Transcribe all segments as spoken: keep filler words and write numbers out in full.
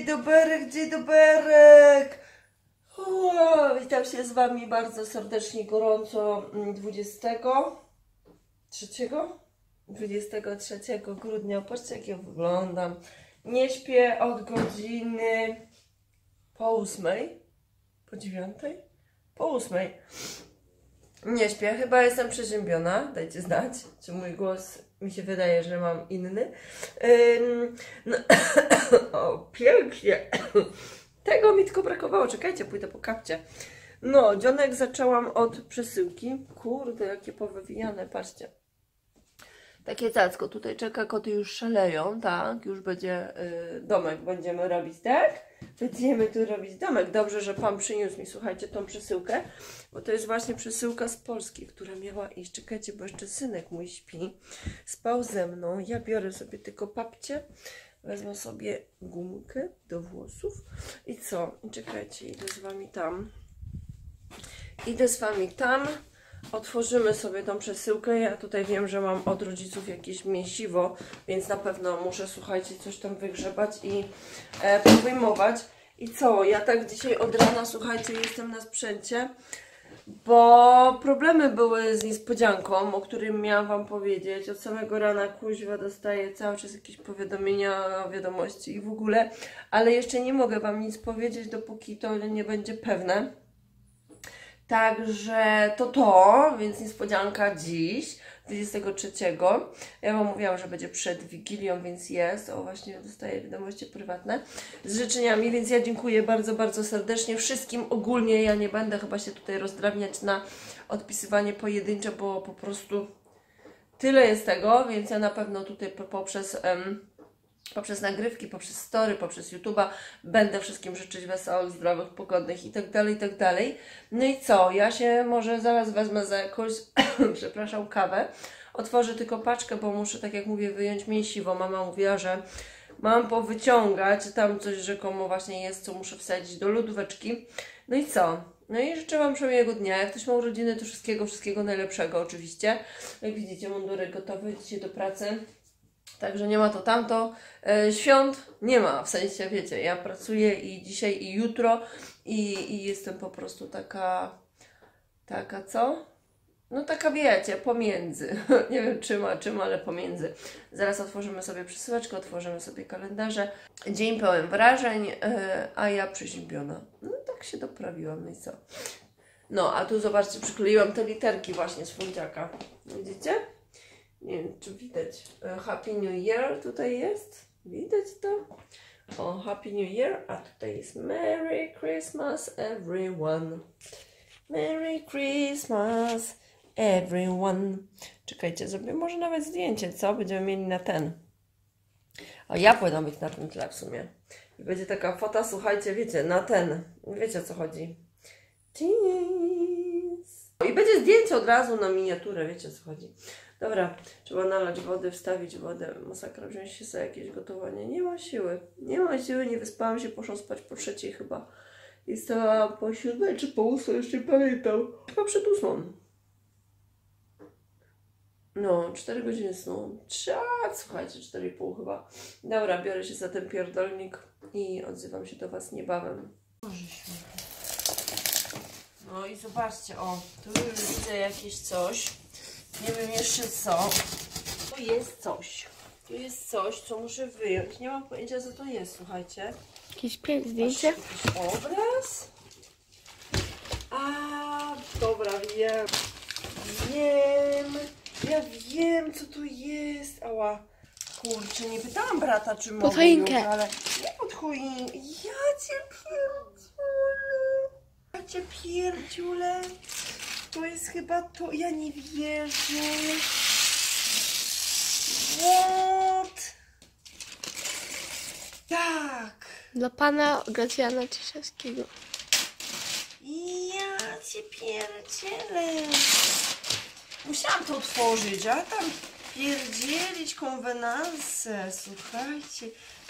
Dzień doberek, dzień doberek! O, witam się z Wami bardzo serdecznie, gorąco dwudziestego trzeciego? dwudziestego trzeciego grudnia. Patrzcie, jak ja wyglądam. Nie śpię od godziny po ósmej, po dziewiątej, po ósmej. Nie śpię, chyba jestem przeziębiona. Dajcie znać, czy mój głos mi się wydaje, że mam inny. Ym, no, o, pięknie. Tego mi tylko brakowało. Czekajcie, pójdę po kapcie. No, dzionek zaczęłam od przesyłki. Kurde, jakie powywijane, patrzcie. Takie cacko, tutaj czeka, koty już szaleją, tak? Już będzie y, domek, będziemy robić, tak? Będziemy tu robić domek. Dobrze, że Pan przyniósł mi, słuchajcie, tą przesyłkę, bo to jest właśnie przesyłka z Polski, która miała iść. Czekajcie, bo jeszcze synek mój śpi, spał ze mną. Ja biorę sobie tylko papcie, wezmę sobie gumkę do włosów i co? I czekajcie, idę z Wami tam. Idę z Wami tam. Otworzymy sobie tą przesyłkę. Ja tutaj wiem, że mam od rodziców jakieś mięsiwo, więc na pewno muszę, słuchajcie, coś tam wygrzebać i e, powyjmować. I co? Ja tak dzisiaj od rana, słuchajcie, jestem na sprzęcie, bo problemy były z niespodzianką, o którym miałam Wam powiedzieć. Od samego rana kuźwa dostaję cały czas jakieś powiadomienia, wiadomości i w ogóle, ale jeszcze nie mogę Wam nic powiedzieć, dopóki to nie będzie pewne. Także to to, więc niespodzianka dziś, dwudziestego trzeciego. Ja Wam mówiłam, że będzie przed Wigilią, więc jest. O, właśnie dostaję wiadomości prywatne z życzeniami, więc ja dziękuję bardzo, bardzo serdecznie wszystkim. Ogólnie ja nie będę chyba się tutaj rozdrabniać na odpisywanie pojedyncze, bo po prostu tyle jest tego, więc ja na pewno tutaj poprzez... Um, poprzez nagrywki, poprzez story, poprzez YouTube'a będę wszystkim życzyć wesołych, zdrowych, pogodnych i tak dalej, i tak dalej. No i co? Ja się może zaraz wezmę za jakąś, przepraszam, kawę. Otworzę tylko paczkę, bo muszę, tak jak mówię, wyjąć mięsiwo. Mama mówiła, że mam powyciągać, tam coś rzekomo właśnie jest, co muszę wsadzić do lodóweczki. No i co? No i życzę Wam przemiłego dnia. Jak ktoś ma urodziny, to wszystkiego, wszystkiego najlepszego oczywiście. Jak widzicie, mundurek gotowy dzisiaj do pracy. Także nie ma to tamto. E, świąt nie ma, w sensie, wiecie, ja pracuję i dzisiaj, i jutro i, i jestem po prostu taka, taka co? No taka, wiecie, pomiędzy. Nie wiem czym, a czym, ale pomiędzy. Zaraz otworzymy sobie przesyłeczkę, otworzymy sobie kalendarze. Dzień pełen wrażeń, e, a ja przeziębiona. No tak się doprawiłam, no i co? No, a tu zobaczcie, przykleiłam te literki właśnie z fundziaka. Widzicie? Nie wiem, czy widać. Happy New Year tutaj jest. Widać to? O, Happy New Year. A tutaj jest Merry Christmas everyone. Merry Christmas everyone. Czekajcie, zrobię może nawet zdjęcie, co? Będziemy mieli na ten. O, ja powinna być na tym tle w sumie. I będzie taka fota, słuchajcie, wiecie, na ten. Wiecie, o co chodzi. Cheese. I będzie zdjęcie od razu na miniaturę, wiecie, o co chodzi. Dobra, trzeba nalać wody, wstawić wodę, masakra, wziąć się za jakieś gotowanie. Nie ma siły, nie ma siły, nie wyspałam się, poszłam spać po trzeciej chyba. I stała po siódmej czy po ósmej, jeszcze nie pamiętam. Chyba przed ósmą. No, cztery godziny snu. Czad, słuchajcie, cztery i pół chyba. Dobra, biorę się za ten pierdolnik i odzywam się do Was niebawem. No i zobaczcie, o, tu już widzę jakieś coś. Nie wiem jeszcze co. Tu jest coś. Tu jest coś, co muszę wyjąć. Nie mam pojęcia, co to jest, słuchajcie. Jakieś zdjęcie? Jakiś obraz? A, dobra, wiem. Wiem. Ja wiem, co tu jest. Ała. Kurczę, nie pytałam brata, czy mogę. Pod choinkę. Ale nie pod choinkę. Ja cię pierdziule. Ja cię pierdziule. To jest chyba to, ja nie wierzę. What? Tak. Dla pana Gracjana Cieszewskiego. Ja cię pierdzielę. Musiałam to otworzyć, a tam pierdzielić konwenansę. Słuchajcie,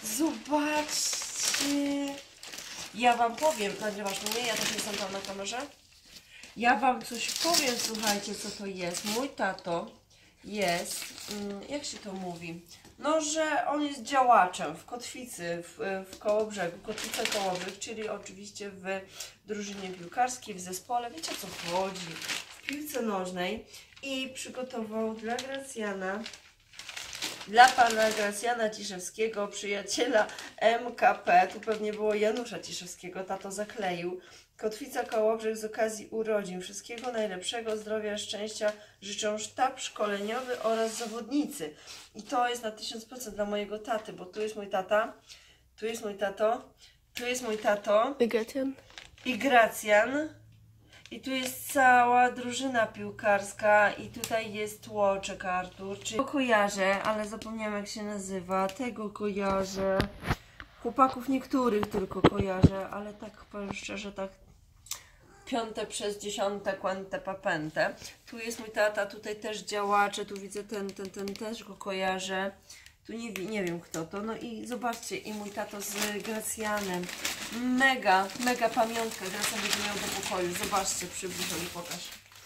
zobaczcie. Ja Wam powiem, nagrywasz mnie, ja też jestem tam na kamerze. Ja Wam coś powiem, słuchajcie, co to jest. Mój tato jest, jak się to mówi, No, że on jest działaczem w Kotwicy, w, w Kołobrzegu, Kotwica Kołobrzeg, czyli oczywiście w drużynie piłkarskiej, w zespole, wiecie o co chodzi, w piłce nożnej i przygotował dla Gracjana, dla pana Gracjana Ciszewskiego, przyjaciela M K P, tu pewnie było Janusza Ciszewskiego, tato zakleił, Kotwica Kołobrzeg z okazji urodzin. Wszystkiego najlepszego, zdrowia, szczęścia życzą sztab szkoleniowy oraz zawodnicy. I to jest na tysiąc procent dla mojego taty, bo tu jest mój tata, tu jest mój tato, tu jest mój tato I Gracjan. i Gracjan. I tu jest cała drużyna piłkarska i tutaj jest tłoczek Artur. Czyli go kojarzę, ale zapomniałam jak się nazywa. Tego kojarzę. Chłopaków niektórych tylko kojarzę, ale tak powiem szczerze, tak piąte przez dziesiąte, quante papente. Tu jest mój tata, tutaj też działacze, tu widzę ten, ten, ten też go kojarzę. Tu nie, nie wiem kto to. No i zobaczcie, i mój tato z Gracjanem. Mega, mega pamiątka. Gracjan będzie miał do pokoju. Zobaczcie, przybliż i pokaż.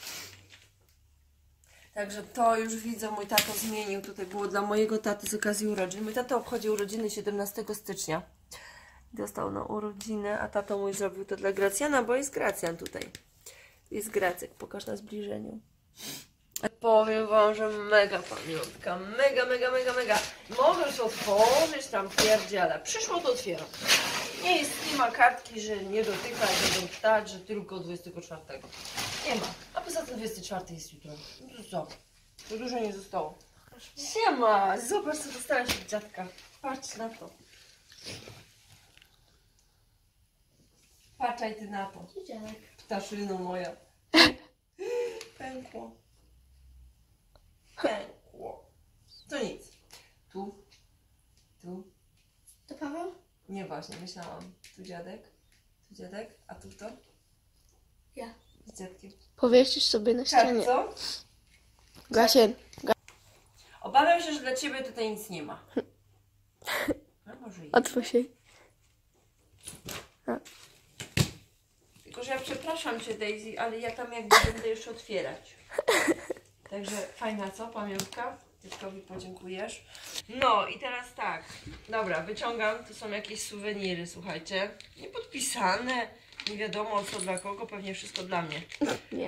Także to już widzę, mój tato zmienił. Tutaj było dla mojego taty z okazji urodzin. Mój tato obchodził urodziny siedemnastego stycznia. Dostał na urodziny, a tato mój zrobił to dla Gracjana, bo jest Gracjan tutaj. Jest Gracek, pokaż na zbliżeniu. Powiem wam, że mega pamiątka, mega, mega, mega, mega. Mogę już otworzyć tam pierdziele. Przyszło to otwieram. Nie jest, nie ma kartki, że nie dotyka, że dotykać, że tylko dwudziestego czwartego. Nie ma. A poza tym dwudziestego czwartego jest jutro. No to co? To dużo nie zostało. Siema! Zobacz, co dostałeś od dziadka. Patrz na to. Patrzaj ty na to. Ptaszyno moja. Pękło. Pękło. To nic. Tu. Tu. To Paweł? Nie właśnie, myślałam. Tu dziadek. Tu dziadek. A tu kto? Ja. Z dziadkiem. Powiesisz sobie na ścianie. Co? Gracjan. Obawiam się, że dla ciebie tutaj nic nie ma. A może i. Otwórz się. Tylko, że ja przepraszam cię, Daisy, ale ja tam jakby będę jeszcze otwierać. Także fajna, co? Pamiątka? Dzieckowi podziękujesz. No i teraz tak. Dobra, wyciągam. Tu są jakieś suweniry, słuchajcie. Niepodpisane. Nie wiadomo co dla kogo. Pewnie wszystko dla mnie. Nie.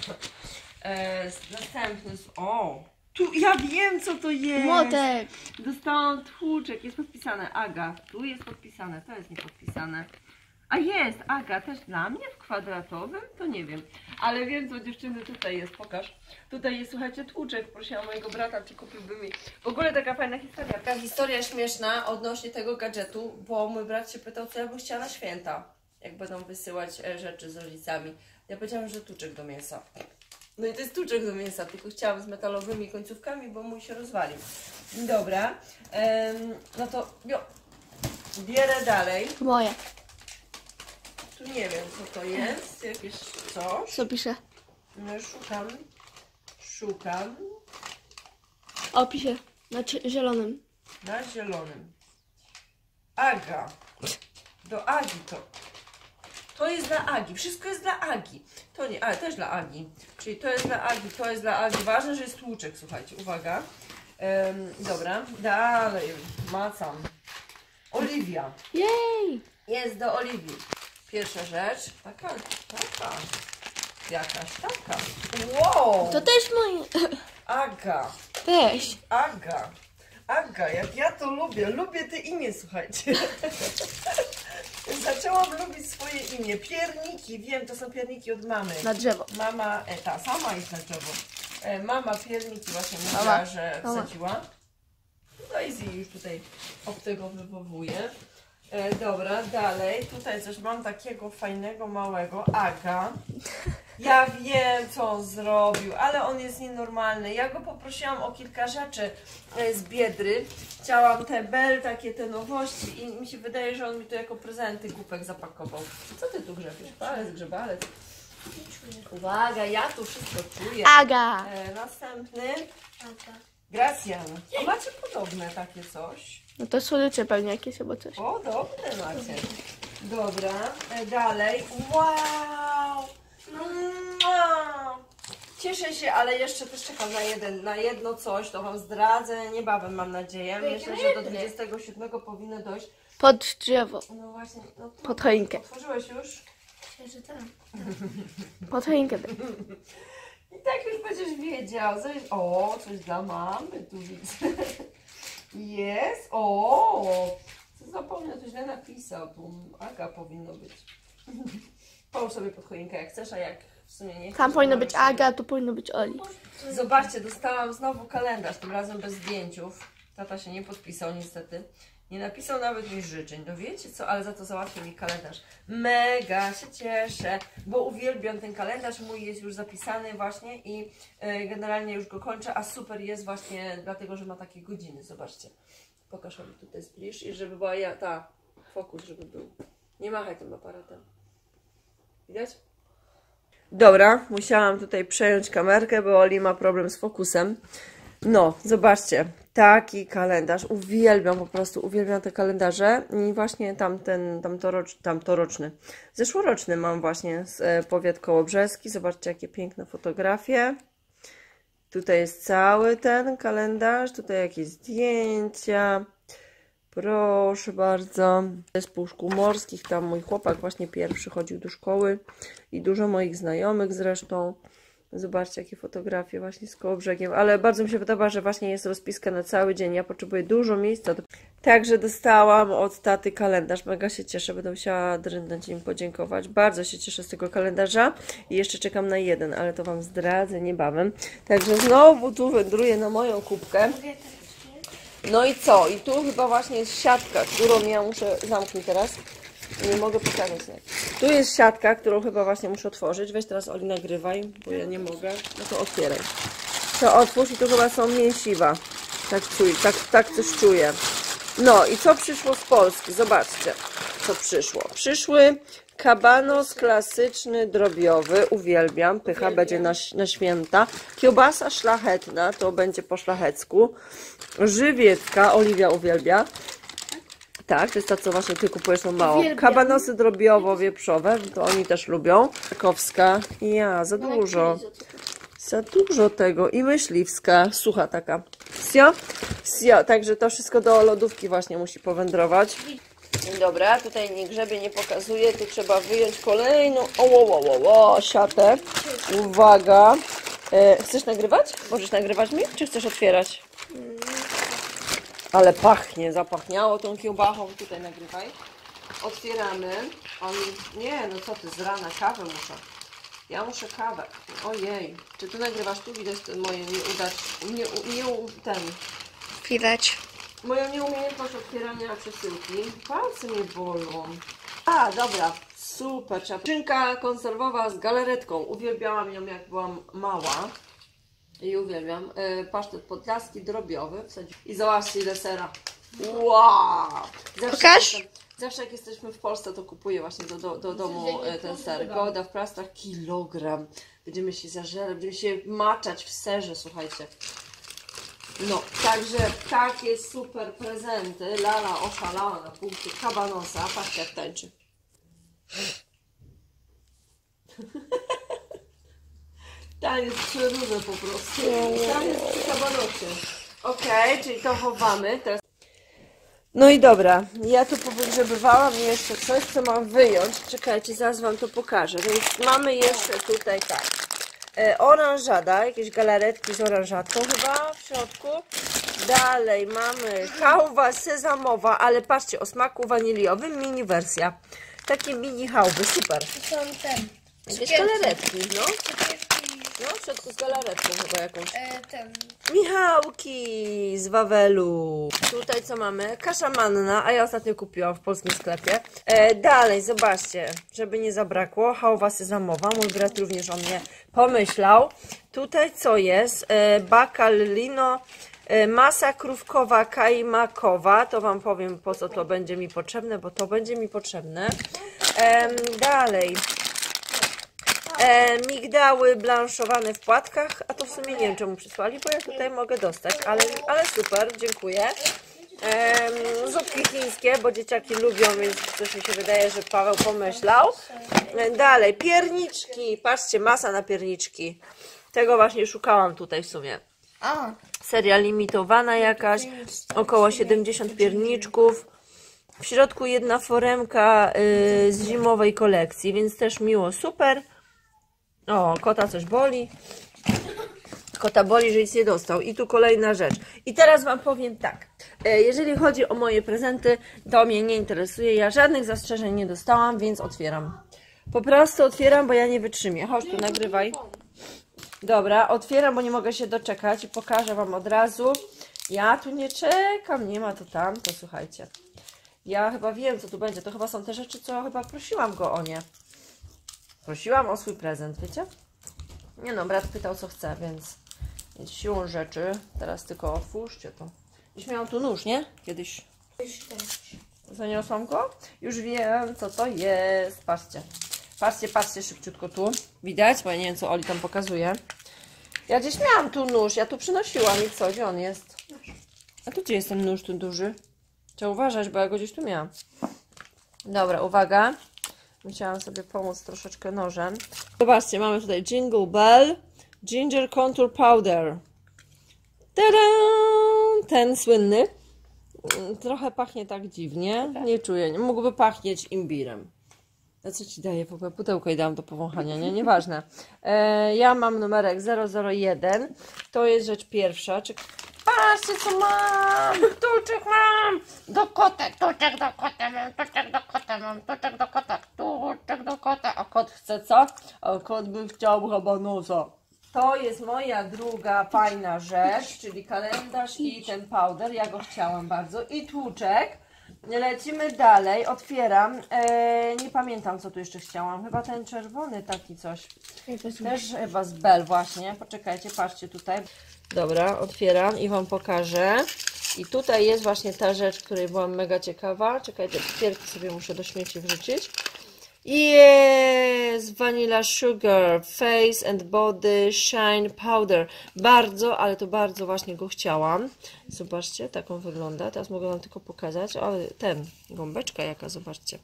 E, następny. O! Tu ja wiem co to jest. Młotek. Dostałam tłuczek. Jest podpisane. Aga. Tu jest podpisane. To jest niepodpisane. A jest, Aga, też dla mnie w kwadratowym? To nie wiem. Ale wiem, co dziewczyny tutaj jest, pokaż. Tutaj jest, słuchajcie, tłuczek. Prosiłam mojego brata, czy kupiłby mi. W ogóle taka fajna historia. Taka historia śmieszna odnośnie tego gadżetu, bo mój brat się pytał, co ja bym chciała na święta. Jak będą wysyłać e, rzeczy z rodzicami. Ja powiedziałam, że tłuczek do mięsa. No i to jest tłuczek do mięsa, tylko chciałam z metalowymi końcówkami, bo mój się rozwalił. Dobra. Ehm, no to, jo, bierę dalej. Moja. Tu nie wiem co to jest, jakieś coś. Co pisze? No szukam, szukam O, pisze. Znaczy zielonym. na zielonym. Aga. Do Agi to. To jest dla Agi, wszystko jest dla Agi. To nie, ale też dla Agi. Czyli to jest dla Agi, to jest dla Agi. Ważne, że jest tłuczek, słuchajcie, uwaga. Um, dobra, dalej, macam. Oliwia. Jej! Jest do Oliwii. Pierwsza rzecz, taka, taka, jakaś taka. Wow! To też moje. Aga, Weź. Aga, Aga, jak ja to lubię, lubię te imię, słuchajcie. Zaczęłam lubić swoje imię. Pierniki, wiem, to są pierniki od mamy. Na drzewo. Mama, e, ta sama jest na drzewo. E, mama pierniki właśnie mówiła, Mama. że Mama. wsadziła. Daisy już tutaj obtegowywuje. E, dobra, dalej. Tutaj coś mam takiego fajnego, małego. Aga. Ja wiem, co on zrobił, ale on jest nienormalny. Ja go poprosiłam o kilka rzeczy e, z Biedry. Chciałam te bel, takie te nowości i mi się wydaje, że on mi to jako prezenty głupek zapakował. Co ty tu grzebiesz? Palec, grzebalec. Uwaga, ja tu wszystko czuję. Aga. E, następny. Gracjan. A macie podobne takie coś? No to słodycze pewnie jakieś albo coś. Podobne macie. Dobra, e, dalej. Wow! Mua! Cieszę się, ale jeszcze też czekam na, jeden, na jedno coś, to Wam zdradzę niebawem, mam nadzieję. Myślę, że do dwudziestego siódmego powinno dojść. Pod drzewo. No właśnie, no to... Pod choinkę. Otworzyłeś już? Myślę, że tak. Pod choinkę. I tak już będziesz wiedział. Coś... O, coś dla mamy tu widzę. Jest, o! Co zapomniał, to źle napisał. Tu Aga powinno być. Połóż sobie pod choinkę jak chcesz, a jak w sumie nie chcesz. Tam to powinno możesz być sobie- Aga, tu powinno być Oli. Zobaczcie, dostałam znowu kalendarz, tym razem bez zdjęciów. Tata się nie podpisał niestety. Nie napisał nawet mi życzeń. No wiecie co, ale za to załatwił mi kalendarz. Mega się cieszę, bo uwielbiam ten kalendarz. Mój jest już zapisany właśnie i y, generalnie już go kończę, a super jest właśnie dlatego, że ma takie godziny. Zobaczcie. Pokaż mi tutaj zbliż i żeby była ja, ta, fokus, żeby był. Nie machaj tym aparatem. Widać? Dobra, musiałam tutaj przejąć kamerkę, bo Oli ma problem z fokusem. No, zobaczcie, taki kalendarz, uwielbiam po prostu, uwielbiam te kalendarze i właśnie tamten, tamtorocz, tamtoroczny, zeszłoroczny mam właśnie z e, powiat kołobrzeski, zobaczcie jakie piękne fotografie. Tutaj jest cały ten kalendarz, tutaj jakieś zdjęcia, proszę bardzo. Z Puszku Morskich, tam mój chłopak właśnie pierwszy chodził do szkoły i dużo moich znajomych zresztą. Zobaczcie jakie fotografie właśnie z Kołobrzegiem, ale bardzo mi się podoba, że właśnie jest rozpiska na cały dzień. Ja potrzebuję dużo miejsca. Także dostałam od taty kalendarz. Mega się cieszę, będę musiała drętnąć im podziękować. Bardzo się cieszę z tego kalendarza i jeszcze czekam na jeden, ale to Wam zdradzę niebawem. Także znowu tu wędruję na moją kubkę. No i co? I tu chyba właśnie jest siatka, którą ja muszę zamknąć teraz. Nie mogę pokazać. Tu jest siatka, którą chyba właśnie muszę otworzyć. Weź teraz Oli nagrywaj, bo ja nie mogę. No to otwieraj. To otwórz i tu chyba są mięsiwa. Tak czuję, tak, tak coś czuję. No i co przyszło z Polski? Zobaczcie, co przyszło. Przyszły kabanos klasyczny, drobiowy. Uwielbiam. Pycha Uwielbiam. Będzie na, na święta. Kiełbasa szlachetna, to będzie po szlachecku. Żywiecka, Oliwia uwielbia. Tak, to jest ta, co właśnie ty kupujesz tą małą. Uwielbiam. Kabanosy drobiowo-wieprzowe, to oni też lubią. Krakowska, ja, za dużo. Za dużo tego. I myśliwska, sucha taka. Sio? Sio, także to wszystko do lodówki właśnie musi powędrować. Dobra, tutaj nie grzebie, nie pokazuje, tu trzeba wyjąć kolejną, o, o, o, o, siatę. Uwaga. E, chcesz nagrywać? Możesz nagrywać mi, czy chcesz otwierać? Ale pachnie, zapachniało tą kiełbachą. Tutaj nagrywaj. Otwieramy. Oni... Nie, no co ty, z rana kawę muszę. Ja muszę kawę. Ojej. Czy ty nagrywasz? Tu widać ten moje nieudacz... Nie, nie, ten... Widać. Moją nieumiejętność otwierania przesyłki. Palce mnie bolą. A, dobra. Super. Szynka konserwowa z galaretką. Uwielbiałam ją jak byłam mała. I uwielbiam. Yy, pasztet podlaski drobiowy. I zobaczcie ile sera. Wow! Zawsze Pokaż. Jak, zawsze jak jesteśmy w Polsce, to kupuję właśnie do, do, do domu e, ten ser. Goda w plastach kilogram. Będziemy się zażerać, będziemy się maczać w serze, słuchajcie. No, także takie super prezenty. Lala oszalała na punkcie kabanosa. Patrzcie jak tańczy. Taniec przeróżny po prostu. Taniec przy kabanocie. Okej, okay, czyli to chowamy. Teraz... No i dobra, ja tu powygrzebywałam jeszcze coś, co mam wyjąć. Czekajcie, zaraz Wam to pokażę. Więc mamy jeszcze tutaj tak. E, oranżada, jakieś galaretki z oranżatką chyba w środku. Dalej mamy chałwa sezamowa, ale patrzcie, o smaku waniliowym, mini wersja. Takie mini chałwy, super. To są ten. Jakieś galaretki, no. No, w środku z galaretką chyba jakąś. E, ten. Michałki z Wawelu. Tutaj co mamy? Kasza manna, a ja ostatnio kupiłam w polskim sklepie. E, dalej, zobaczcie, żeby nie zabrakło. Chałwa sezamowa, mój brat również o mnie pomyślał. Tutaj co jest? E, Bacalino, e, masa krówkowa kajmakowa. To Wam powiem, po co to będzie mi potrzebne, bo to będzie mi potrzebne. E, dalej. E, migdały blanszowane w płatkach, a to w sumie nie wiem czemu przysłali, bo ja tutaj mogę dostać, ale, ale super, dziękuję. E, zupki chińskie, bo dzieciaki lubią, więc coś mi się wydaje, że Paweł pomyślał. E, dalej, pierniczki, patrzcie, masa na pierniczki. Tego właśnie szukałam tutaj w sumie. A, Seria limitowana jakaś, około siedemdziesiąt pierniczków. W środku jedna foremka y, z zimowej kolekcji, więc też miło, super. O, kota coś boli. Kota boli, że nic nie dostał. I tu kolejna rzecz. I teraz Wam powiem tak. E, jeżeli chodzi o moje prezenty, to mnie nie interesuje. Ja żadnych zastrzeżeń nie dostałam, więc otwieram. Po prostu otwieram, bo ja nie wytrzymię. Chodź tu, nagrywaj. Dobra, otwieram, bo nie mogę się doczekać i pokażę Wam od razu. Ja tu nie czekam, nie ma to tam, to słuchajcie. Ja chyba wiem, co tu będzie. To chyba są te rzeczy, co chyba prosiłam go o nie. Prosiłam o swój prezent, wiecie? Nie no, brat pytał, co chce, więc jest siłą rzeczy. Teraz tylko otwórzcie to. Dziś miałam tu nóż, nie? Kiedyś. Zaniosłam go? Już wiem, co to jest. Patrzcie. Patrzcie, patrzcie szybciutko tu. Widać? Bo ja nie wiem, co Oli tam pokazuje. Ja gdzieś miałam tu nóż. Ja tu przynosiłam i co? Gdzie on jest? A tu gdzie jest ten nóż, ten duży? Trzeba uważać, bo ja go gdzieś tu miałam. Dobra, uwaga. Musiałam sobie pomóc troszeczkę nożem. Zobaczcie, mamy tutaj Jingle Bell Ginger Contour Powder. Tada! Ten słynny. Trochę pachnie tak dziwnie. Nie czuję. Nie mógłby pachnieć imbirem. A co ci daję? W ogóle pudełko i dałam do powąchania, nie? Nieważne. E, ja mam numerek zero zero jeden. To jest rzecz pierwsza. Czy... Patrzcie, co mam! Tuczek mam! Do kotek, tuczek do kota mam, tuczek do kota mam, tuczek do kota, tuczek do kota. A kot chce co? A kot by chciał habanosa. To jest moja druga fajna rzecz, czyli kalendarz i ten powder. Ja go chciałam bardzo. I tłuczek. Lecimy dalej. Otwieram. Eee, nie pamiętam, co tu jeszcze chciałam. Chyba ten czerwony taki coś. Też chyba z Bell właśnie. Poczekajcie, patrzcie tutaj. Dobra, otwieram i Wam pokażę. I tutaj jest właśnie ta rzecz, której byłam mega ciekawa. Czekajcie, pierki sobie muszę do śmieci wrzucić. Jest Vanilla Sugar Face and Body Shine Powder. Bardzo, ale to bardzo właśnie go chciałam. Zobaczcie, taką wygląda. Teraz mogę Wam tylko pokazać. Ale ten, gąbeczka jaka, zobaczcie.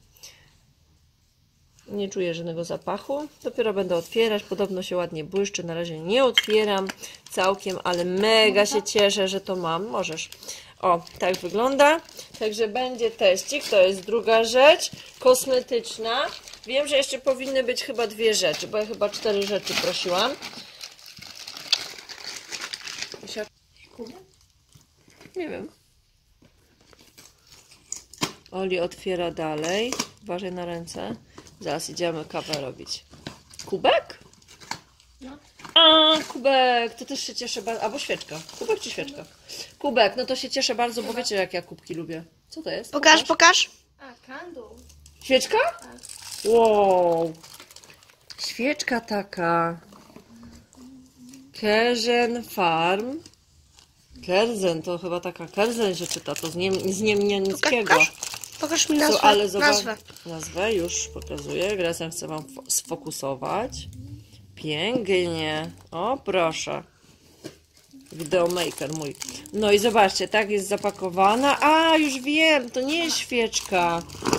Nie czuję żadnego zapachu. Dopiero będę otwierać. Podobno się ładnie błyszczy. Na razie nie otwieram całkiem, ale mega się cieszę, że to mam. Możesz. O, tak wygląda. Także będzie teścik. To jest druga rzecz. Kosmetyczna. Wiem, że jeszcze powinny być chyba dwie rzeczy, bo ja chyba cztery rzeczy prosiłam. Nie wiem. Oli otwiera dalej. Uważaj na ręce. Zaraz idziemy kawę robić. Kubek? No. A, kubek. To też się cieszę bardzo. Albo świeczka. Kubek czy świeczka? Kubek. No to się cieszę bardzo, bo wiecie, jak ja kubki lubię. Co to jest? Pokaż, pokaż. A, candle. Świeczka? Wow. Świeczka taka. Kerzen Farm. Kerzen, to chyba taka Kerzen się czyta, to z, niem, z niemieckiego. Pokaż, pokaż mi nazwę. Co, ale zobacz, nazwę. nazwę już pokazuję. Teraz ja chcę Wam sfokusować. Pięknie. O, proszę. Videomaker mój. No i zobaczcie, tak jest zapakowana. A, już wiem, to nie jest świeczka.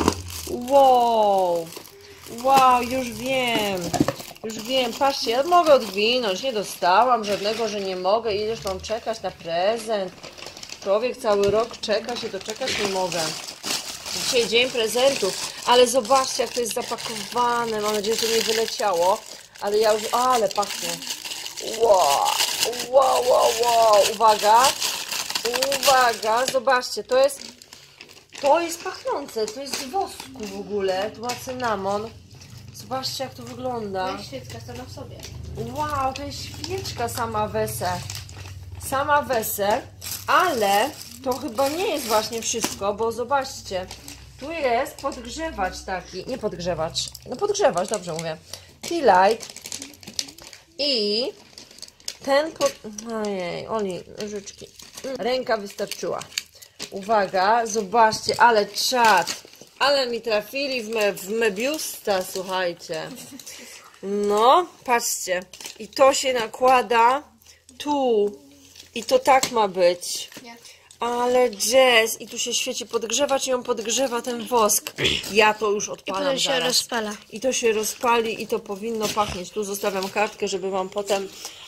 Wow. Wow, już wiem. Już wiem, patrzcie, ja mogę odwinąć, nie dostałam żadnego, że nie mogę. Ileż mam czekać na prezent. Człowiek cały rok czeka się, doczekać nie mogę. Dzisiaj dzień prezentów, ale zobaczcie, jak to jest zapakowane. Mam nadzieję, że to nie wyleciało, ale ja już, ale pachnie. Wow, wow, wow, wow. Uwaga, uwaga, zobaczcie, to jest, to jest pachnące, to jest z wosku w ogóle, tu ma cynamon. Zobaczcie, jak to wygląda. To jest świeczka sama w sobie. Wow, to jest świeczka sama wese. Sama wese, ale to chyba nie jest właśnie wszystko, bo zobaczcie, tu jest podgrzewacz taki, nie podgrzewacz, no podgrzewacz, dobrze mówię, tea light i ten pod... Ojej, Oli, nożyczki, ręka wystarczyła. Uwaga, zobaczcie, ale czad, ale mi trafili w, me, w mebiusta, słuchajcie. No, patrzcie, i to się nakłada tu i to tak ma być. Nie. Ale jazz, i tu się świeci podgrzewacz i on podgrzewa ten wosk. Ja to już I odpalam potem się zaraz. rozpala. I to się rozpali i to powinno pachnieć. Tu zostawiam kartkę, żeby Wam potem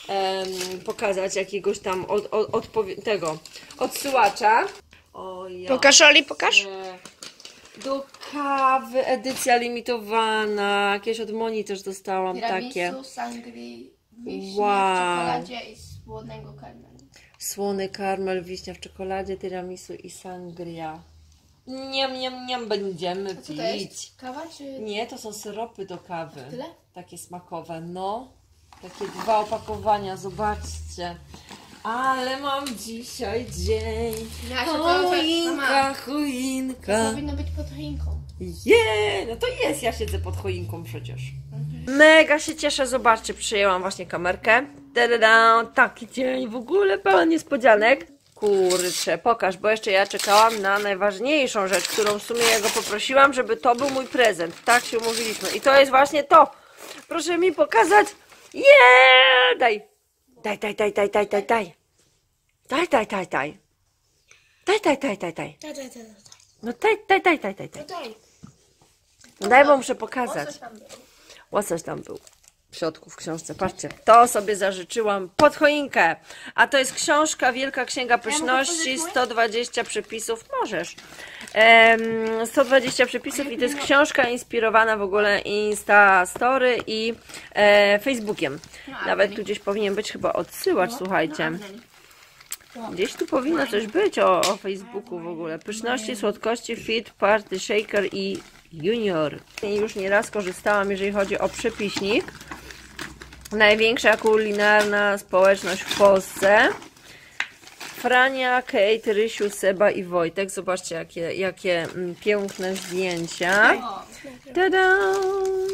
em, pokazać jakiegoś tam od, od, odpowie- tego odsyłacza. O, ja. Pokaż, Oli, pokaż. E, Do kawy edycja limitowana. Jakieś od Moni też dostałam takie. Tiramisu, sangrii, wiśnia Wow. w czekoladzie i słodnego karmelu. Słony karmel, wiśnia w czekoladzie, tiramisu i sangria. Niam, niam, niam, będziemy A co to pić. jest? Kawa czy... Nie, to są syropy do kawy. Tyle? Takie smakowe, no. Takie dwa opakowania, zobaczcie. Ale mam dzisiaj dzień. Ja się powiem, Choinka, mama, to choinka. powinno być pod choinką. Je, no to jest, ja siedzę pod choinką przecież. Mega się cieszę, zobaczcie, przyjęłam właśnie kamerkę. Ta-da-da, taki dzień, w ogóle pełen niespodzianek. Kurczę, pokaż, bo jeszcze ja czekałam na najważniejszą rzecz, którą w sumie ja go poprosiłam, żeby to był mój prezent. Tak się umówiliśmy. I to jest właśnie to. Proszę mi pokazać. Je, daj. Daj, daj, daj, daj, daj, daj, daj. Daj, daj, daj, daj. Daj, daj, daj, daj, daj. Daj, daj, daj, daj. No daj, daj, daj, daj, daj, daj. Daj. No daj, bo muszę pokazać. Coś tam było. Łosoś tam był w środku w książce. Patrzcie, to sobie zażyczyłam pod choinkę. A to jest książka Wielka Księga Pyszności, sto dwadzieścia przepisów. Możesz. Em, sto dwadzieścia przepisów i to jest książka inspirowana w ogóle Insta Story i e, Facebookiem. Nawet tu gdzieś powinien być chyba odsyłacz, słuchajcie. Gdzieś tu powinno coś być o, o Facebooku w ogóle. Pyszności, słodkości, fit, party, shaker i junior. I już nieraz korzystałam, jeżeli chodzi o przepiśnik. Największa kulinarna społeczność w Polsce. Frania, Kate, Rysiu, Seba i Wojtek. Zobaczcie, jakie, jakie mm, piękne zdjęcia. Tadam!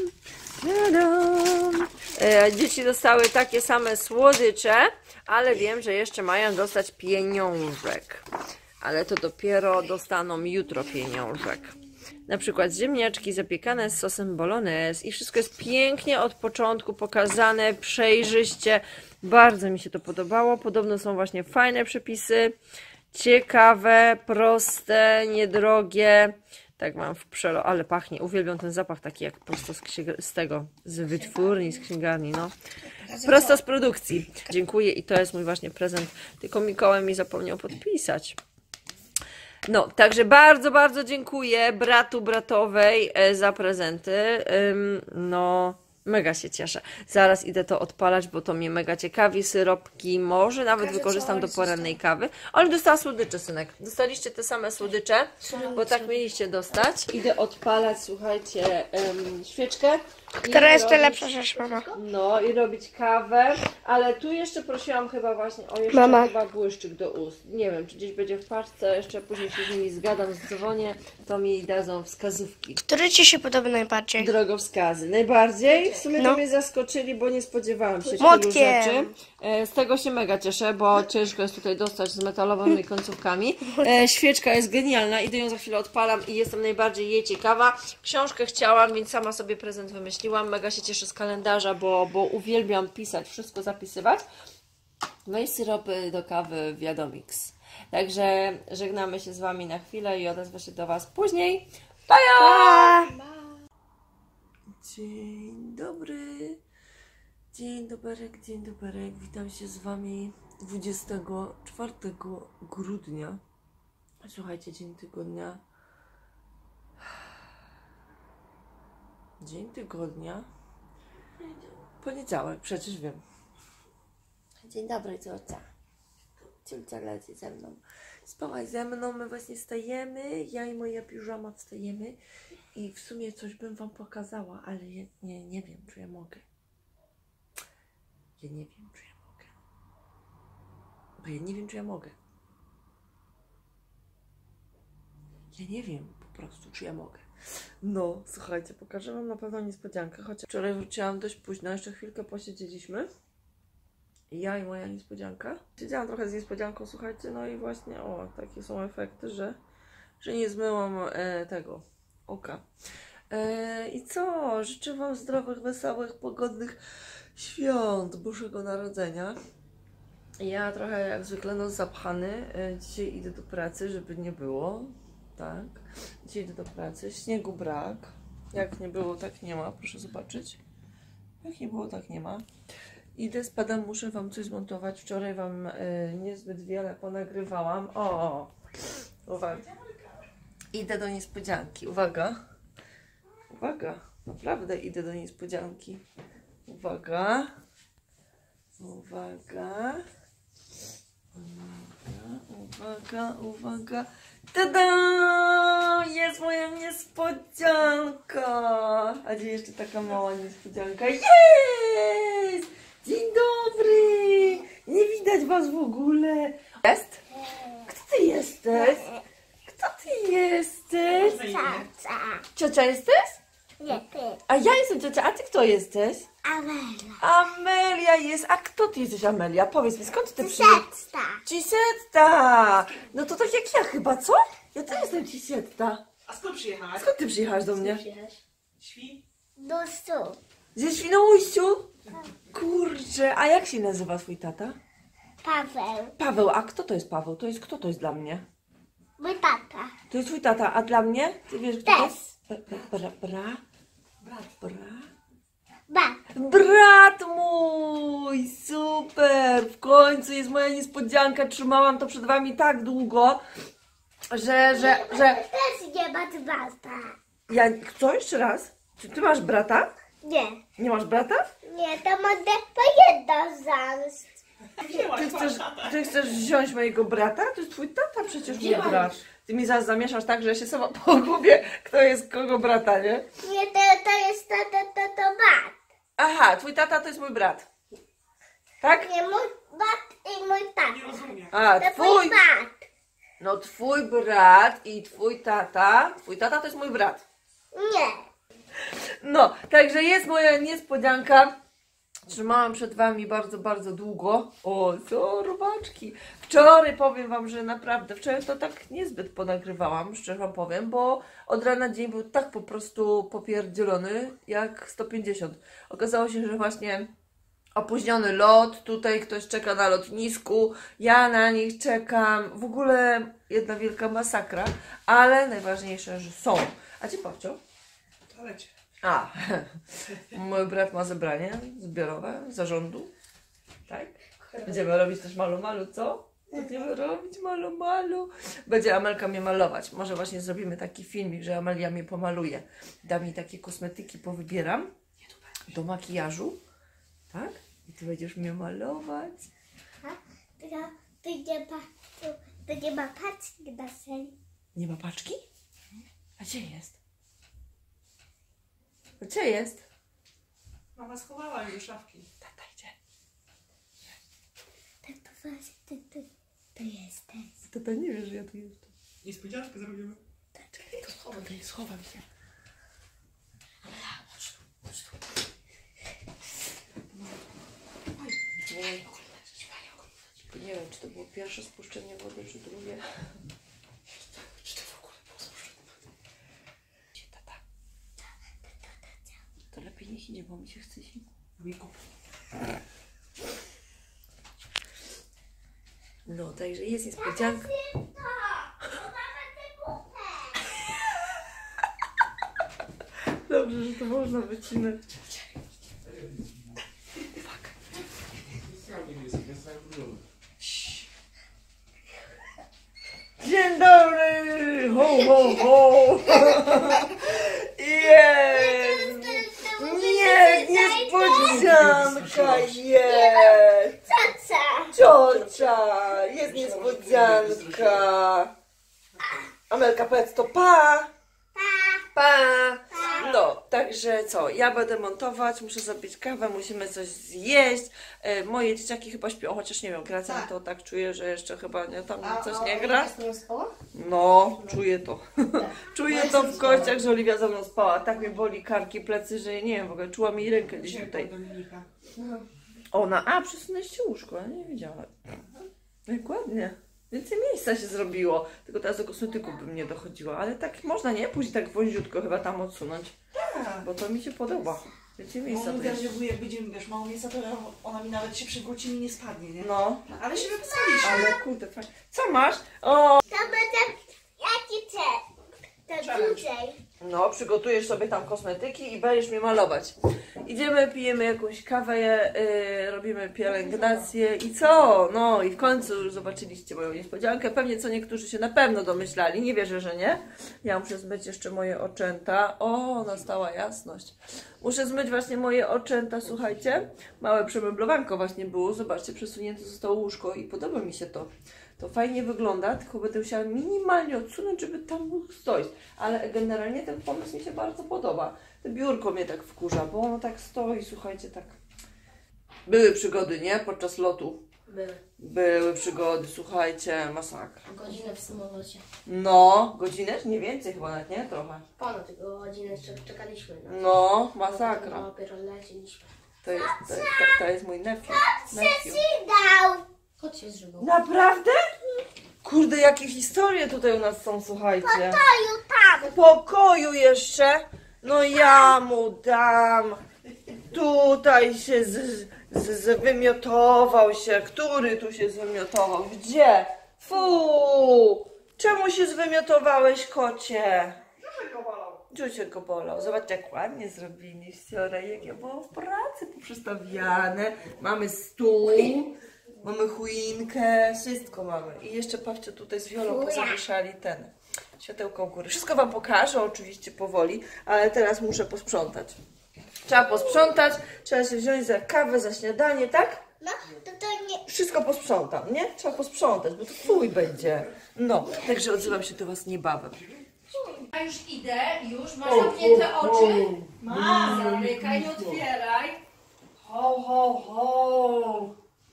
Tadam! E, dzieci dostały takie same słodycze, ale wiem, że jeszcze mają dostać pieniążek. Ale to dopiero dostaną jutro pieniążek. Na przykład ziemniaczki zapiekane z sosem bolognese i wszystko jest pięknie od początku pokazane, przejrzyście. Bardzo mi się to podobało. Podobno są właśnie fajne przepisy, ciekawe, proste, niedrogie. Tak mam w przelo, ale pachnie. Uwielbiam ten zapach taki jak prosto z, księg- z tego, z wytwórni, z księgarni, no. Prosto z produkcji. Dziękuję i to jest mój właśnie prezent. Tylko Mikołaj mi zapomniał podpisać. No, także bardzo, bardzo dziękuję bratu, bratowej e, za prezenty. Ym, no, mega się cieszę. Zaraz idę to odpalać, bo to mnie mega ciekawi. Syropki może nawet wykorzystam do porannej kawy. Ale dostała słodycze, synek. Dostaliście te same słodycze, bo tak mieliście dostać. Idę odpalać, słuchajcie, ym, świeczkę. i Która jest robić- lepsza rzecz, mama? No i robić kawę, ale tu jeszcze prosiłam chyba właśnie o jeszcze Mama. chyba błyszczyk do ust. Nie wiem, czy gdzieś będzie w paczce, jeszcze później się z nimi zgadam, zdzwonię, to mi dadzą wskazówki. Który ci się podoba najbardziej? Drogowskazy. Najbardziej? W sumie to No. mnie zaskoczyli, bo nie spodziewałam się tylu Młotkiem. rzeczy. E, Z tego się mega cieszę, bo ciężko jest tutaj dostać z metalowymi końcówkami. E, świeczka jest genialna, idę ją za chwilę odpalam i jestem najbardziej jej ciekawa. Książkę chciałam, więc sama sobie prezent wymyśliłam. Mega się cieszę z kalendarza, bo, bo uwielbiam pisać, wszystko zapisywać. No i syropy do kawy Wiadomix. Także żegnamy się z Wami na chwilę i odezwę się do Was później. Baja! Dzień dobry. Dzień doberek, dzień doberek. Witam się z Wami dwudziestego czwartego grudnia. Słuchajcie, dzień tygodnia. Dzień tygodnia. Poniedziałek, przecież wiem. Dzień dobry, ciocia. Ciocia leci ze mną. Spałaś ze mną, my właśnie wstajemy. Ja i moja piżama wstajemy. I w sumie coś bym Wam pokazała, ale ja nie, nie wiem, czy ja mogę. Ja nie wiem, czy ja mogę. Bo ja nie wiem, czy ja mogę. Ja nie wiem po prostu, czy ja mogę. No, słuchajcie, pokażę Wam na pewno niespodziankę, chociaż wczoraj wróciłam dość późno, jeszcze chwilkę posiedzieliśmy. Ja i moja niespodzianka. Siedziałam trochę z niespodzianką, słuchajcie, no i właśnie, o, takie są efekty, że, że nie zmyłam e, tego oka. E, I co? Życzę Wam zdrowych, wesołych, pogodnych świąt Bożego Narodzenia. Ja trochę jak zwykle no zapchany. E, dzisiaj idę do pracy, żeby nie było. Tak. Dzisiaj idę do pracy. Śniegu brak. Jak nie było, tak nie ma. Proszę zobaczyć. Jak nie było, tak nie ma. Idę, spadam, muszę wam coś zmontować. Wczoraj wam y, niezbyt wiele ponagrywałam. O, o, uwaga. Idę do niespodzianki. Uwaga. Uwaga. Naprawdę idę do niespodzianki. Uwaga. Uwaga. Uwaga, uwaga. Tada! Jest moja niespodzianka! A gdzie jeszcze taka mała niespodzianka? Jest! Dzień dobry! Nie widać was w ogóle. Jest? Kto ty jesteś? Kto ty jesteś? Caca. Ciocia jesteś? Nie, ty. A ja jestem ciocia, a ty kto jesteś? Amelia. Amelia jest. A kto ty jesteś, Amelia? Powiedz mi, skąd ty przyjechałeś? Setta. Cisetta! No to tak jak ja chyba, co? Ja też jestem Cisetta. A skąd przyjechałaś? Skąd ty przyjechałaś do mnie? Świ? Do stu. Ze Świnoujściu? Kurczę, a jak się nazywa twój tata? Paweł. Paweł, a kto to jest Paweł? To jest kto to jest dla mnie? Mój tata. To jest twój tata, a dla mnie? Ty wiesz kto to Też. jest? Bra, bra, bra? Brat. Bra? Ba. Brat mój! Super! W końcu jest moja niespodzianka. Trzymałam to przed wami tak długo, że, że, że... Też nie ma brata. Ja... Co? Jeszcze raz? Czy ty masz brata? Nie. Nie masz brata? Nie, to mogę po jedno zaraz. Ty chcesz, ty chcesz wziąć mojego brata? To jest twój tata przecież, mój brat. Ty mi zaraz zamieszasz tak, że ja się sama pogubię, kto jest kogo brata, nie? Nie, to, to jest to, to, to, to brat. Aha, twój tata to jest mój brat. Tak? Nie, mój brat i mój Nie tata. rozumiem. A, To twój... mój brat. No twój brat i twój tata, twój tata to jest mój brat. Nie. No, także jest moja niespodzianka. Trzymałam przed wami bardzo, bardzo długo. O, co, robaczki. Wczoraj powiem wam, że naprawdę, wczoraj to tak niezbyt ponagrywałam, szczerze wam powiem, bo od rana dzień był tak po prostu popierdzielony, jak sto pięćdziesiąt. Okazało się, że właśnie opóźniony lot, tutaj ktoś czeka na lotnisku, ja na nich czekam. W ogóle jedna wielka masakra, ale najważniejsze, że są. A gdzie babcio? W toalecie. A, mój brat ma zebranie zbiorowe zarządu, tak? Będziemy robić też malu malu, co? Będziemy robić malu malu. Będzie Amelka mnie malować. Może właśnie zrobimy taki filmik, że Amelia mnie pomaluje. Da mi takie kosmetyki, powybieram do makijażu, tak? I ty będziesz mnie malować. A, to, to, nie ma, to, to nie ma paczki na sali. Nie ma paczki? A gdzie jest? A gdzie jest? Mama schowała jej do szafki. Tata idzie. Tak to właśnie, to, to, to jesteś. Tata nie wie, że ja tu jestem. Niespodziankę zrobimy. Czekaj, to schowam, to schowam się. Nie, nie wiem, czy to było pierwsze spuszczenie wody, czy drugie. Czy to w ogóle było spuszczone? Gdzie tata? To lepiej niech idzie, bo mi się chce się. Mi kup. No, także jest niespodzianka. Dobrze, że to można wycinać. Dzień dobry! Ho, ho, ho! Jest! Nie, niespodzianka jest! Caca. Ciocia! Jest niespodzianka! Amelka, powiedz to pa! Pa! No, także co, ja będę montować, muszę zrobić kawę, musimy coś zjeść. E, moje dzieciaki chyba śpią, chociaż nie wiem, Gracja Tak. to tak czuję, że jeszcze chyba nie, tam A, coś a nie Oliwia gra. z tobą spała? No, czuję to. Czuję Ja to jestem w kościach, spała. że Oliwia ze mną spała. Tak mnie boli karki, plecy, że nie wiem, w ogóle czułam jej rękę gdzieś Dzisiaj tutaj. Dominika. Ona, a przesunęliście łóżko, ja nie wiedziałam. Jak ładnie. Więcej miejsca się zrobiło. Tylko teraz do kosmetyku bym nie dochodziła, ale tak można, nie? Później tak wąziutko chyba tam odsunąć. Tak. Bo to mi się podoba. Więcej miejsca Bo tu mówię, jest. że wujek będziemy, wiesz, mało miejsca, to ona mi nawet się przewróci i nie spadnie, nie? No, Ale się wypisaliśmy. ale kurde, fajnie. Co masz? O, To będzie jaki cel? To dłużej. No, przygotujesz sobie tam kosmetyki i będziesz mnie malować. Idziemy, pijemy jakąś kawę, yy, robimy pielęgnację i co? No i w końcu już zobaczyliście moją niespodziankę. Pewnie co niektórzy się na pewno domyślali, nie wierzę, że nie. Ja muszę zmyć jeszcze moje oczęta. O, nastała jasność. Muszę zmyć właśnie moje oczęta, słuchajcie. Małe przemeblowanko właśnie było, zobaczcie, przesunięte zostało łóżko i podoba mi się to. To fajnie wygląda, tylko będę musiała minimalnie odsunąć, żeby tam mógł stoić. Ale generalnie ten pomysł mi się bardzo podoba. To biurko mnie tak wkurza, bo ono tak stoi, słuchajcie, tak... Były przygody, nie? Podczas lotu. Były. Były przygody, słuchajcie, masakra. Godzinę w samolocie. No, godzinę? Nie więcej chyba nawet, nie? Trochę. Ponad tego godzinę czek- czekaliśmy na No, masakra. Dopiero leciliśmy. To jest, to jest, to jest mój nephew. nephew. Przydał. Kot się zżygał. Naprawdę? Kurde, jakie historie tutaj u nas są, słuchajcie. Stoju tam. W pokoju jeszcze? No ja mu dam. Tutaj się z, z, zwymiotował się. Który tu się zwymiotował? Gdzie? Fu! Czemu się zwymiotowałeś, kocie? Dziusiek go bolał. Zobacz, jak ładnie zrobili wczoraj, jak ja byłam w pracy poprzestawiane. Mamy stół, mamy choinkę, wszystko mamy. I jeszcze patrzcie, tutaj z Wiolą pozawieszali ten światełko u góry. Wszystko wam pokażę, oczywiście powoli, ale teraz muszę posprzątać. Trzeba posprzątać, trzeba się wziąć za kawę, za śniadanie, tak? No, to to nie... Wszystko posprzątam, nie? Trzeba posprzątać, bo to fuj będzie. No, także odzywam się do was niebawem. Ja już idę, już masz zamknięte oczy. Mam. Zamykaj, nie otwieraj. Ho, ho, ho.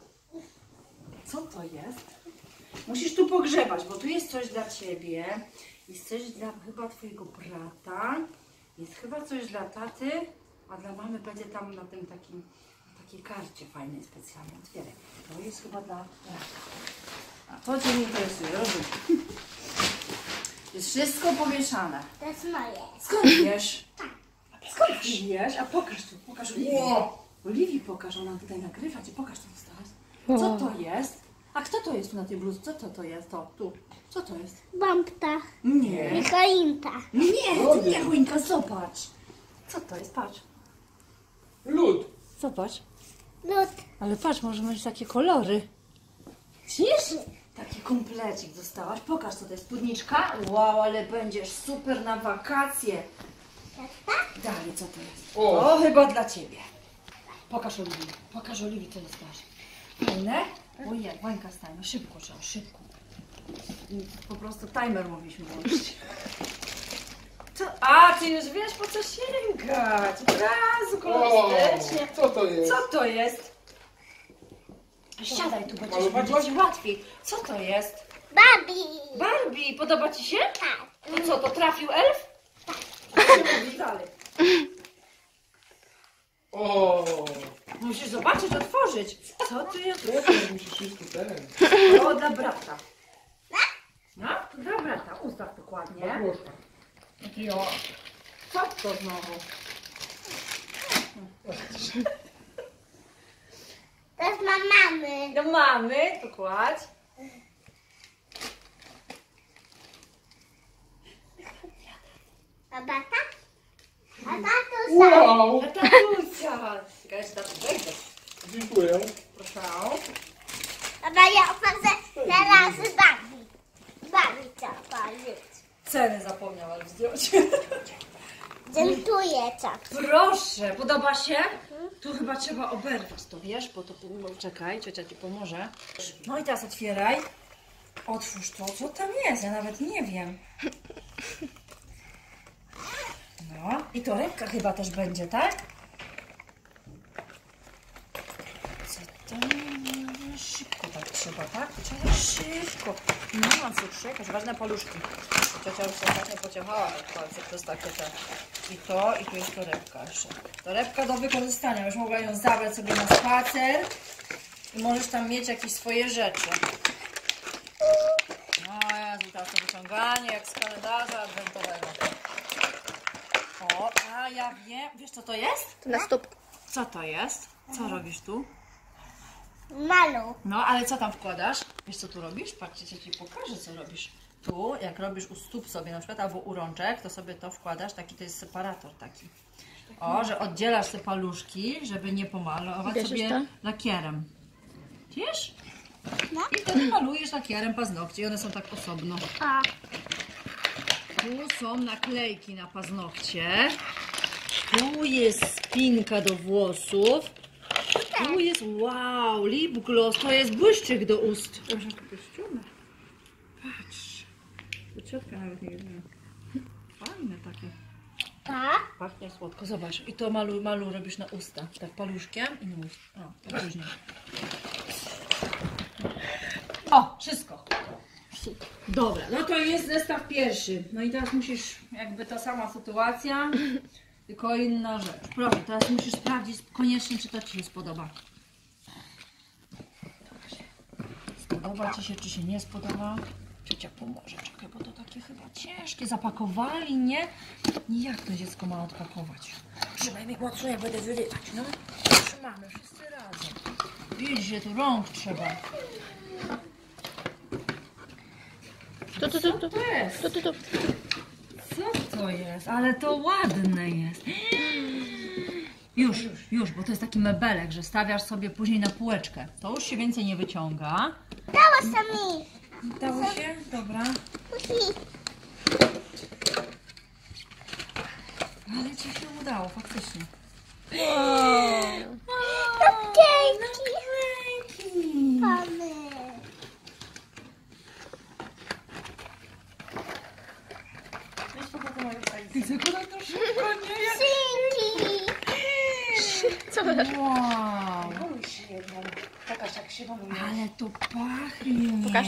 Co to jest? Musisz tu pogrzebać, bo tu jest coś dla ciebie. Jest coś dla chyba twojego brata. Jest chyba coś dla taty, a dla mamy będzie tam na tym takim, takiej karcie fajnej, specjalnej. Otwieraj. To jest chyba dla brata. A to cię nie interesuje, rozumiem. Jest wszystko pomieszane. To jest moje. Skąd wiesz? Skąd ty wiesz? A pokaż tu, pokaż Oliwii. Oliwii pokaż, ona tutaj nagrywa cię, pokaż co dostałaś. Co to jest? A kto to jest tu na tej bluzce? Co to, to jest? To, tu. Co to jest? Bambta. Nie. I choinka. Nie, to nie choinka, zobacz. Co to jest? Patrz. Lód. Zobacz. Lód. Ale patrz, może mieć takie kolory. Widzisz? Taki komplecik dostałaś. Pokaż, co to jest. Spódniczka? Wow, ale będziesz super na wakacje. Dalej, co to jest? O. O, chyba dla ciebie. Pokaż Oliwii. Pokaż Oliwii, co dostałaś. Fajne? Ojej, Wańka stajemy. Szybko trzeba, szybko. I po prostu timer mogliśmy włączyć. Co? A, ty już wiesz, po co sięgać. Od razu kolorystycznie. Co to jest? Co to jest? Siadaj tu, będzie, Malować będzie ci łatwiej. Co to jest? Babi. Barbie, podoba ci się? Tak. To co, to trafił elf? Tak. Dalej. O, Musisz zobaczyć, otworzyć. Co to jest? teraz musisz iść tu ten. O, dla brata. No, dla brata. Ustaw dokładnie. Proszę. Taki o. Co to znowu? To jest dla mamy. Do mamy, to kładź. A tata? A tatusia. Wow, A tatusia. Czekaj, że tatu wejdę. dziękuję. Proszę. A ja chcę teraz babi. Babi co powiedzieć. Cenę zapomniałam zdjąć. Dziękuję co. Proszę, podoba się? Tu chyba trzeba oberwać to, wiesz, bo to... Czekaj, ciocia ci pomoże. No i teraz otwieraj. Otwórz to, co tam jest, ja nawet nie wiem. No i torebka chyba też będzie, tak? Co tam? Szybko tak trzeba, tak? Trzeba szybko. No, mam cukrzyk, aż ważne paluszki. Ciocia już ostatnio pociąchała te palce przez takie te. I to, i tu jest torebka jeszcze. Torebka do wykorzystania. Już mogła ją zabrać sobie na spacer. I możesz tam mieć jakieś swoje rzeczy. No Jezu, teraz to wyciąganie jak z kalendarza adwentowego. O, a ja wiem. Wiesz co to jest? To na stóp. Co to jest? Co robisz tu? Malu. No, ale co tam wkładasz? Wiesz co tu robisz? Patrzcie, ci pokażę co robisz. tu, jak robisz u stóp sobie na przykład, albo u rączek, to sobie to wkładasz, taki to jest separator taki. O, że oddzielasz te paluszki, żeby nie pomalować Bierzesz sobie to? lakierem. Wiesz? I wtedy malujesz lakierem paznokcie i one są tak osobno. A. Tu są naklejki na paznokcie. Tu jest spinka do włosów. Tu jest, wow, lip gloss. To jest błyszczyk do ust. Boże, jaki kostiumy. Patrz. To ciotka nawet nie wiem. Fajne takie. Tak? Pachnie słodko. Zobacz. I to malu, malu robisz na usta. Tak paluszkiem i na usta. O, tak później. O, wszystko. Dobra, no to jest zestaw pierwszy. No i teraz musisz, jakby ta sama sytuacja, tylko inna rzecz. Proszę, teraz musisz sprawdzić koniecznie, czy to Ci się spodoba. Spodoba Ci się, czy się nie spodoba? Ciocia pomoże, czekaj, bo to takie chyba ciężkie. Zapakowali, nie? I jak to dziecko ma odpakować? Trzymaj mi mocno, jak będę wyrywać, no. Trzymamy wszyscy razem. Widzisz, że tu rąk trzeba. Tu, tu, tu, tu. Co to jest? Tu, tu, tu. Co to jest? Ale to ładne jest. Już, już, bo to jest taki mebelek, że stawiasz sobie później na półeczkę. To już się więcej nie wyciąga. Dało sami. Dało się? Dobra. Ale Ci się udało, faktycznie. Cupcake'i. Mamy. Widzę go na to szybko, nie? Jak... Synki. Co to jest? Wow. Maluj się jedną. Pokaż jak się maluje. Ale to pachnie. Pokaż.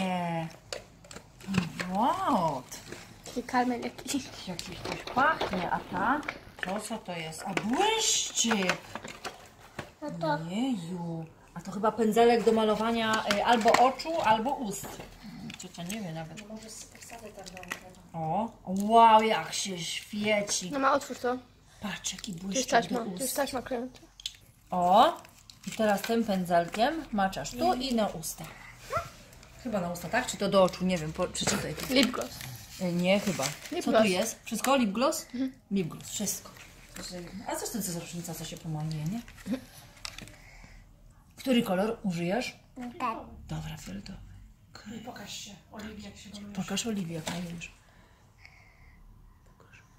Wow. Taki karmel jakiś. Jakiś coś pachnie, a ta? To co to jest? A błyszczyk. No to Jeju. A to chyba pędzelek do malowania y, albo oczu, albo ust. Ciocia nie wie nawet. Może wsadzę tam do tego. O, wow, jak się świeci. No ma, otwórz to. Patrz, jaki Tu jest błyszczyk taśma, do tu jest ust. taśma klejąca. O, i teraz tym pędzelkiem maczasz tu i na usta. Chyba na usta, tak? Czy to do oczu? Nie wiem, po, przeczytaj. Tu. Lip gloss. Y, Nie, chyba. Lip Co gloss. tu jest? Wszystko? Lip gloss? Lip gloss, wszystko. A co to jest za różnica, co się pomaluje, nie? Który kolor użyjesz? tak. Dobra, fioletowy. I pokaż się, Oliwii, jak się maluje. Pokaż Oliwii, jak malujesz. Pokaż.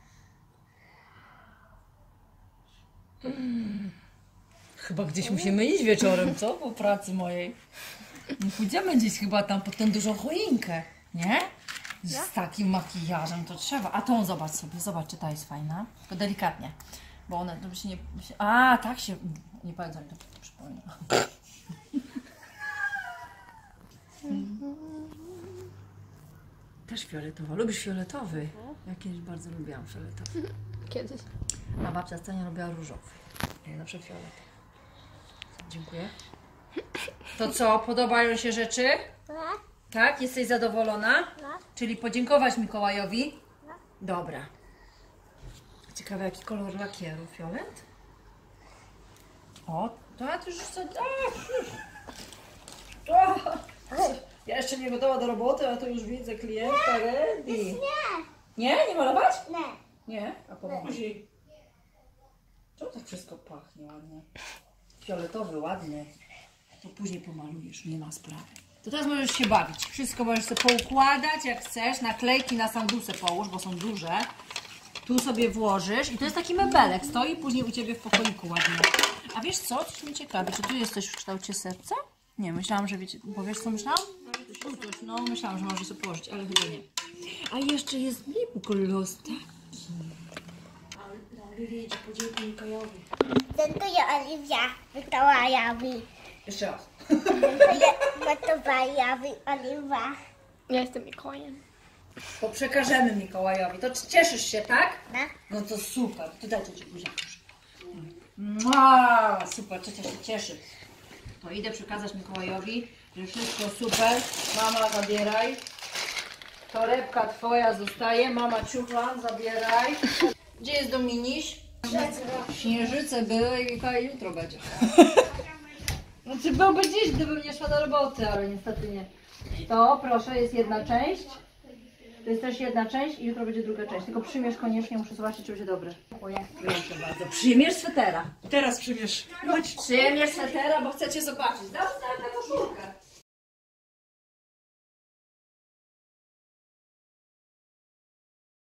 Mm. Chyba gdzieś musimy iść wieczorem, co? Po pracy mojej. No pójdziemy gdzieś chyba tam pod tę dużą choinkę, nie? Z takim makijażem to trzeba. A tą zobacz sobie, zobacz, czy ta jest fajna. Tylko delikatnie, bo one, żeby się nie... A, tak się... Nie pamiętam, to przypomina. Też fioletowa. Lubisz fioletowy? Ja kiedyś bardzo lubiłam fioletowy. Kiedyś. A babcia Stania robiła różowy. Ja zawsze fiolet. Dziękuję. To co? Podobają się rzeczy? Tak? Jesteś zadowolona? Czyli podziękować Mikołajowi? Dobra. Ciekawe, jaki kolor lakieru? Fiolet? O, to ja też chcę... Ja jeszcze nie gotowa do roboty, a tu już widzę klientka ready. Nie. Nie? Nie malować? Nie. Nie? A później. Czemu tak wszystko pachnie ładnie? Fioletowy, ładny. To później pomalujesz, nie ma sprawy. To teraz możesz się bawić. Wszystko możesz sobie poukładać jak chcesz. Naklejki na sandusy połóż, bo są duże. Tu sobie włożysz i to jest taki mebelek. Stoi później u Ciebie w pokoiku ładnie. A wiesz co? Coś mnie ciekawi. Czy tu jest coś w kształcie serca? Nie, myślałam, że wiecie... Bo wiesz co myślałam? Tu coś, no myślałam, że możesz sobie położyć, ale chyba nie. A jeszcze jest lip gloss, tak? Oliwia idzie podziękuj Mikołajowi. Dziękuję Oliwia Mikołajowi. Jeszcze raz. Dziękuję Mikołajowi Oliwia. Ja jestem Mikołajem. To przekażemy Mikołajowi. To cieszysz się, tak? Tak. No to super. To dajcie Ci buziak. Mua, super, ciocia się cieszy. To idę przekazać Mikołajowi, że wszystko super. Mama, zabieraj. Torebka Twoja zostaje. Mama ciuchla, zabieraj. Gdzie jest Dominiś? Śnieżyce były i Mikołaj jutro będzie. Znaczy byłby dziś, gdybym nie szła do roboty, ale niestety nie. To proszę, jest jedna część. To jest też jedna część i jutro będzie druga część. Tylko przymierz koniecznie, muszę zobaczyć, czy będzie dobre. Proszę bardzo. Przymierz swetera. Teraz przymierz. Chodź. Przymierz swetera, bo chcecie zobaczyć. Dam sobie tę koszulkę.